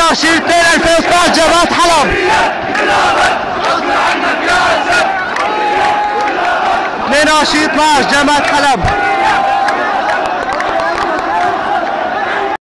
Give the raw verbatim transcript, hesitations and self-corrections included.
وعشرين اثنين ألفين واثني عشر جامعة حلب. اثنين وعشرين اثني عشر جامعة حلب.